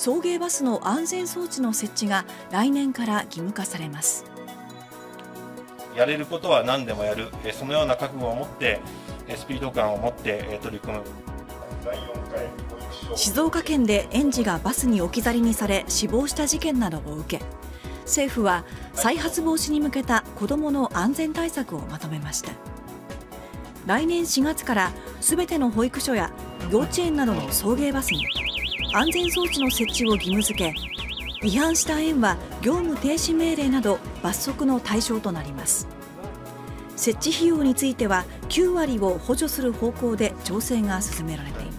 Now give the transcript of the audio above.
送迎バスの安全装置の設置が来年から義務化されます。 やれることは何でもやる、そのような覚悟を持って、スピード感を持って取り組む。 静岡県で園児がバスに置き去りにされ死亡した事件などを受け、政府は再発防止に向けた子どもの安全対策をまとめました。来年4月からすべての保育所や幼稚園などの送迎バスに安全装置の設置を義務付け、違反した園は業務停止命令など罰則の対象となります。設置費用については9割を補助する方向で調整が進められています。